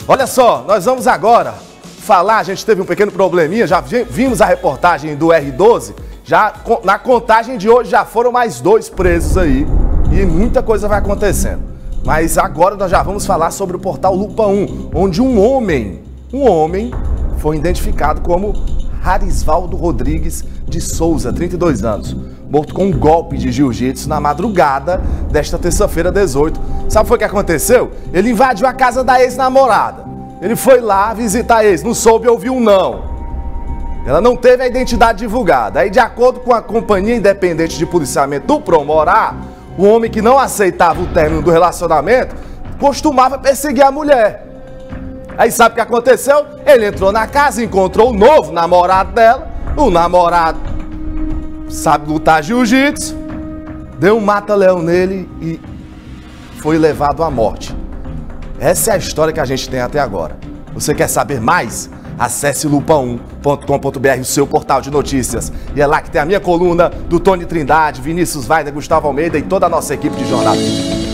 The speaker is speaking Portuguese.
Olha só, nós vamos agora falar, a gente teve um pequeno probleminha, já vimos a reportagem do R12, já na contagem de hoje já foram mais 2 presos aí e muita coisa vai acontecendo. Mas agora nós já vamos falar sobre o portal Lupa 1, onde um homem foi identificado como Harisvaldo Rodrigues de Souza, 32 anos, morto com um golpe de jiu-jitsu na madrugada desta terça-feira, 18. Sabe o que foi que aconteceu? Ele invadiu a casa da ex-namorada. Ele foi lá visitar a ex, não soube ouvir um não. Ela não teve a identidade divulgada. Aí, de acordo com a Companhia Independente de Policiamento do Promorá, o homem que não aceitava o término do relacionamento costumava perseguir a mulher. Aí sabe o que aconteceu? Ele entrou na casa, encontrou o novo namorado dela. O namorado sabe lutar jiu-jitsu, deu um mata-leão nele e foi levado à morte. Essa é a história que a gente tem até agora. Você quer saber mais? Acesse lupa1.com.br, o seu portal de notícias. E é lá que tem a minha coluna do Tony Trindade, Vinícius Vaida, Gustavo Almeida e toda a nossa equipe de jornalismo.